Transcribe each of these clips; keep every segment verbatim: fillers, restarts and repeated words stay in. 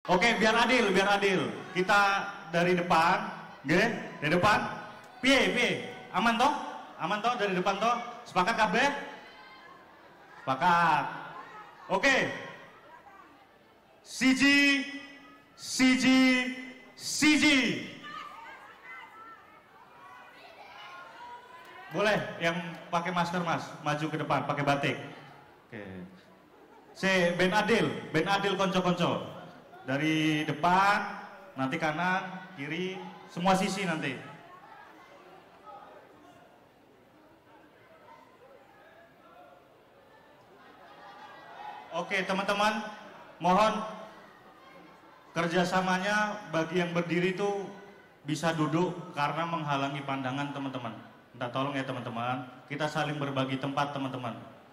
Oke, biar adil, biar adil. Kita dari depan, oke? Dari depan. Piye, piye? Aman toh? Aman toh dari depan toh? Sepakat kabeh? Sepakat. Oke. Siji, siji, siji. Boleh yang pakai masker mas, maju ke depan pakai batik. Oke. Se ben adil, ben adil konco-konco. Dari depan, nanti kanan, kiri, semua sisi nanti. Oke teman-teman, mohon kerjasamanya bagi yang berdiri itu bisa duduk karena menghalangi pandangan teman-teman. Minta tolong ya teman-teman, kita saling berbagi tempat teman-teman.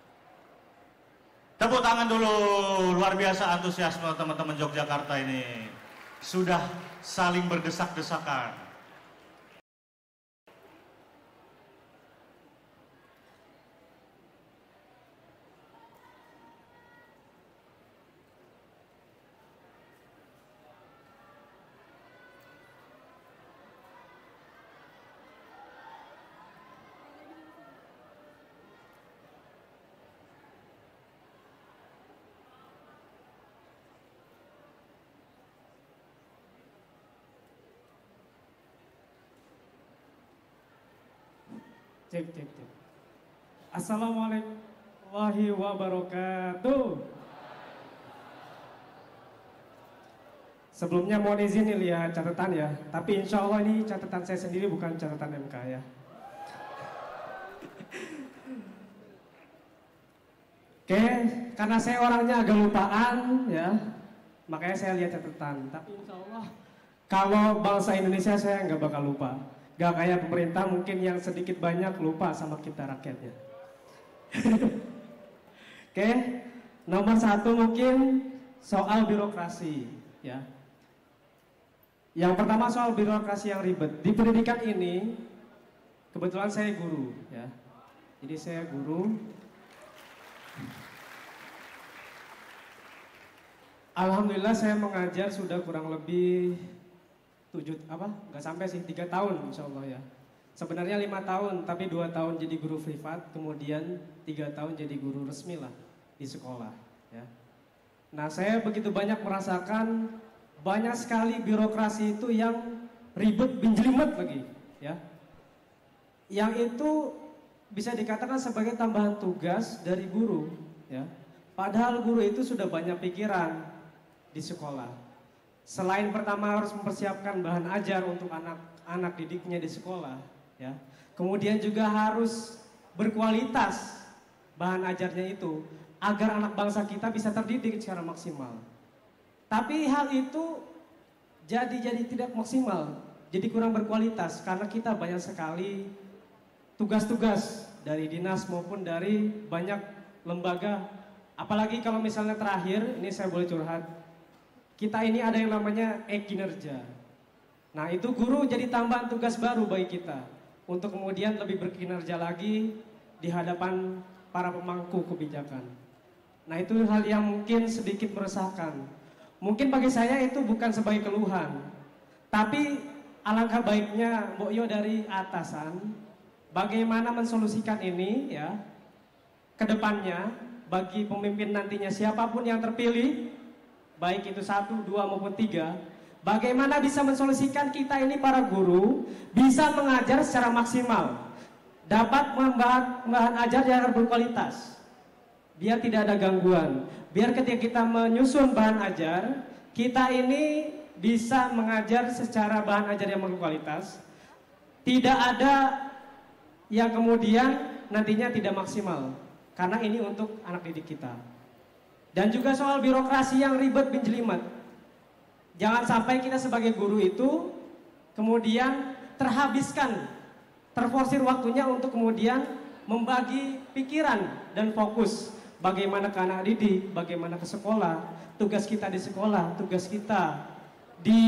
Tepuk tangan dulu, luar biasa antusiasme teman-teman Yogyakarta ini. Sudah saling berdesak-desakan. Cek, cek, cek. Assalamualaikum warahmatullahi wabarakatuh. Sebelumnya mohon izin nih lihat catatan ya. Tapi insya Allah ini catatan saya sendiri bukan catatan M K ya. Oke, karena saya orangnya agak lupaan ya, makanya saya lihat catatan. Tapi insya Allah kalau bangsa Indonesia saya nggak bakal lupa. Gak kayak pemerintah mungkin yang sedikit banyak lupa sama kita rakyatnya. Oke, nomor satu mungkin soal birokrasi ya. Yang pertama soal birokrasi yang ribet. Di pendidikan ini kebetulan saya guru ya. Jadi saya guru. Alhamdulillah saya mengajar sudah kurang lebih tujuh apa nggak sampai sih tiga tahun insya Allah ya. Sebenarnya lima tahun tapi dua tahun jadi guru privat, kemudian tiga tahun jadi guru resmi lah di sekolah ya. Nah saya begitu banyak merasakan banyak sekali birokrasi itu yang ribet binjelimet lagi ya, yang itu bisa dikatakan sebagai tambahan tugas dari guru ya. Padahal guru itu sudah banyak pikiran di sekolah. Selain pertama harus mempersiapkan bahan ajar untuk anak-anak didiknya di sekolah, ya. Kemudian juga harus berkualitas bahan ajarnya itu agar anak bangsa kita bisa terdidik secara maksimal. Tapi hal itu jadi jadi tidak maksimal, jadi kurang berkualitas karena kita banyak sekali tugas-tugas dari dinas maupun dari banyak lembaga. Apalagi kalau misalnya terakhir, ini saya boleh curhat. Kita ini ada yang namanya e-kinerja. Nah itu guru jadi tambahan tugas baru bagi kita untuk kemudian lebih berkinerja lagi di hadapan para pemangku kebijakan. Nah itu hal yang mungkin sedikit meresahkan. Mungkin bagi saya itu bukan sebagai keluhan, tapi alangkah baiknya Mbok Yo dari atasan bagaimana mensolusikan ini ya ke depannya bagi pemimpin nantinya siapapun yang terpilih, baik itu satu, dua maupun tiga, bagaimana bisa mensolusikan kita ini para guru bisa mengajar secara maksimal, dapat membahan bahan ajar yang berkualitas, biar tidak ada gangguan, biar ketika kita menyusun bahan ajar, kita ini bisa mengajar secara bahan ajar yang berkualitas, tidak ada yang kemudian nantinya tidak maksimal, karena ini untuk anak didik kita. Dan juga soal birokrasi yang ribet bin jelimet. Jangan sampai kita sebagai guru itu kemudian terhabiskan, terforsir waktunya untuk kemudian membagi pikiran dan fokus bagaimana ke anak didik, bagaimana ke sekolah, tugas kita di sekolah, tugas kita di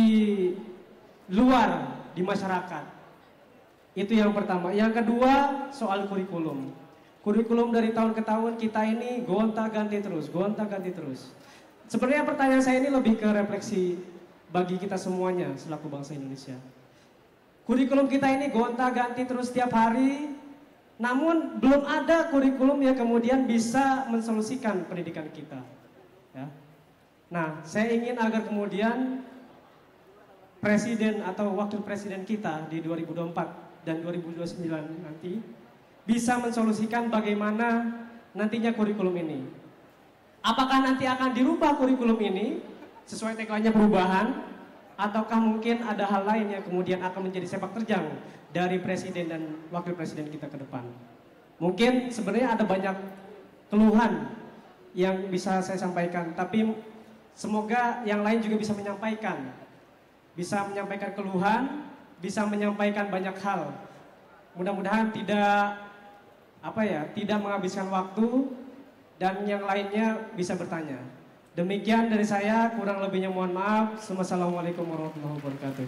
luar, di masyarakat. Itu yang pertama. Yang kedua soal kurikulum. Kurikulum dari tahun ke tahun kita ini gonta-ganti terus, gonta-ganti terus. sebenarnya pertanyaan saya ini lebih ke refleksi bagi kita semuanya selaku bangsa Indonesia. Kurikulum kita ini gonta-ganti terus setiap hari, namun belum ada kurikulum yang kemudian bisa mensolusikan pendidikan kita. Ya. Nah, saya ingin agar kemudian presiden atau wakil presiden kita di dua ribu dua puluh empat dan dua ribu dua puluh sembilan nanti bisa mensolusikan bagaimana nantinya kurikulum ini. Apakah nanti akan dirubah kurikulum ini sesuai tagline-nya perubahan, ataukah mungkin ada hal lain yang kemudian akan menjadi sepak terjang dari presiden dan wakil presiden kita ke depan. Mungkin sebenarnya ada banyak keluhan yang bisa saya sampaikan, tapi semoga yang lain juga bisa menyampaikan. Bisa menyampaikan keluhan, bisa menyampaikan banyak hal. Mudah-mudahan tidak apa ya, tidak menghabiskan waktu dan yang lainnya bisa bertanya. Demikian dari saya, kurang lebihnya mohon maaf. Wassalamualaikum warahmatullahi wabarakatuh.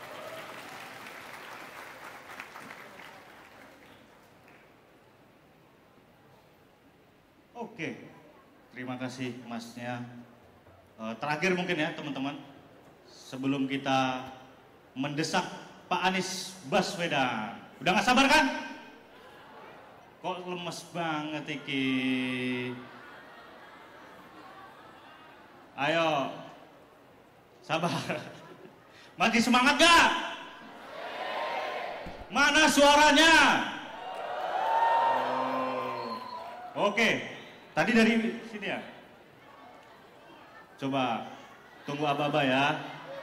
Oke, terima kasih Masnya. Uh, terakhir mungkin ya teman-teman, sebelum kita mendesak Pak Anies Baswedan. Udah gak sabar kan? Kok lemes banget iki? Ayo, sabar. Masih semangat gak? Mana suaranya? Oh. Oke, tadi dari sini ya. Coba tunggu aba-aba ya.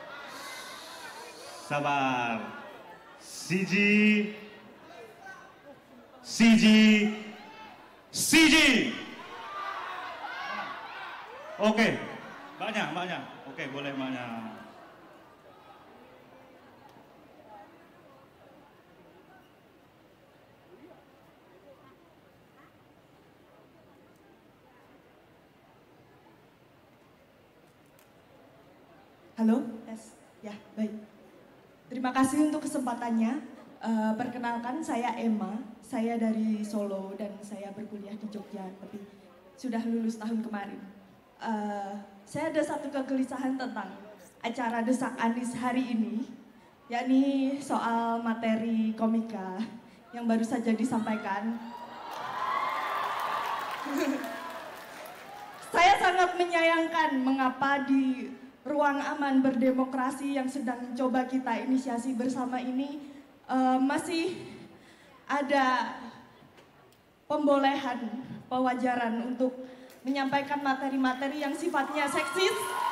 Sabar. Siji, siji, siji. Oke. Banyak, banyak. Oke, boleh banyak. Halo, tes. Ya, baik. Terima kasih untuk kesempatannya. Uh, perkenalkan, saya Emma. Saya dari Solo dan saya berkuliah di Jogja, tapi sudah lulus tahun kemarin. Uh, saya ada satu kegelisahan tentang acara Desak Anies hari ini, yakni soal materi komika yang baru saja disampaikan. Saya sangat menyayangkan mengapa di ruang aman berdemokrasi yang sedang coba kita inisiasi bersama ini uh, masih ada pembolehan, pewajaran untuk menyampaikan materi-materi yang sifatnya seksis,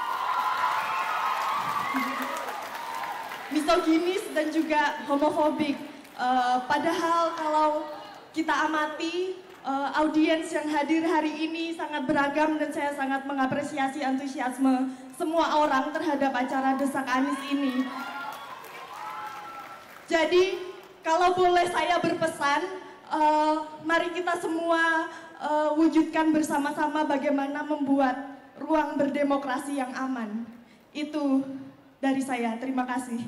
misoginis dan juga homofobik. Uh, padahal kalau kita amati uh, audiens yang hadir hari ini sangat beragam dan saya sangat mengapresiasi antusiasme semua orang terhadap acara Desak Anies ini. Jadi kalau boleh saya berpesan, uh, mari kita semua Uh, wujudkan bersama-sama bagaimana membuat ruang berdemokrasi yang aman. Itu dari saya, terima kasih.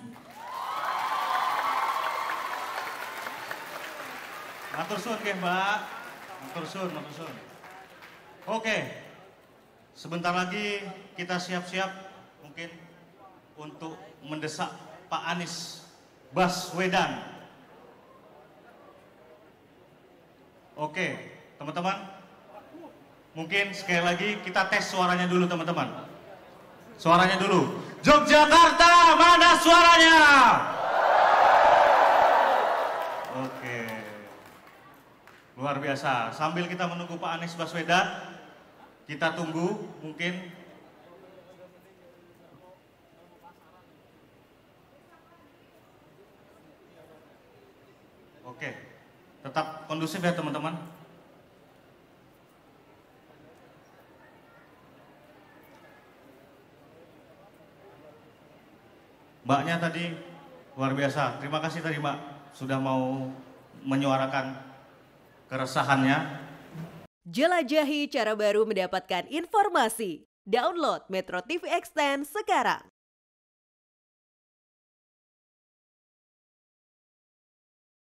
Matur suwun nggih, Mbak. Matur suwun, matur suwun. Oke. Sebentar lagi kita siap-siap mungkin untuk mendesak Pak Anies Baswedan. Oke. Teman-teman, mungkin sekali lagi kita tes suaranya dulu teman-teman. Suaranya dulu. Yogyakarta, mana suaranya? Oke. Luar biasa. Sambil kita menunggu Pak Anies Baswedan, kita tunggu mungkin Oke. Tetap kondusif ya teman-teman. Mbaknya tadi luar biasa. Terima kasih tadi Mbak sudah mau menyuarakan keresahannya. Jelajahi cara baru mendapatkan informasi. Download Metro T V Extend sekarang.